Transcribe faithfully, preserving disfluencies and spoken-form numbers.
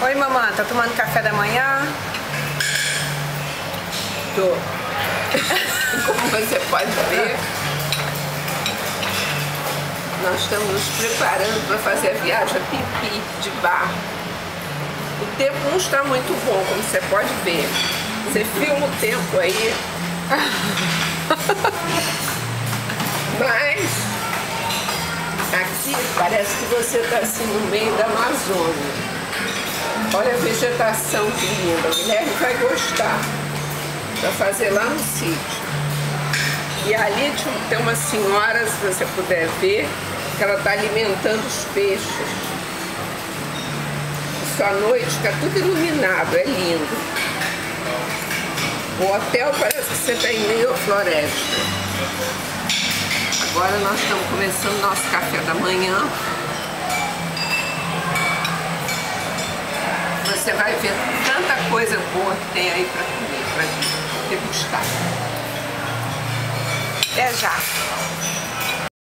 Oi, mamãe, tá tomando café da manhã? Tô. Como você pode ver, nós estamos nos preparando para fazer a viagem a Pipi de barco. O tempo não está muito bom, como você pode ver. Você filma o tempo aí. Mas aqui parece que você está assim no meio da Amazônia. Olha a vegetação que linda. O Guilherme vai gostar. Para fazer lá no sítio. E ali tem uma senhora, se você puder ver, que ela está alimentando os peixes. Isso à noite fica tudo iluminado, é lindo. O hotel parece que você está em meio à floresta. Agora nós estamos começando nosso café da manhã. Você vai ver tanta coisa boa que tem aí para comer, para degustar. Até já.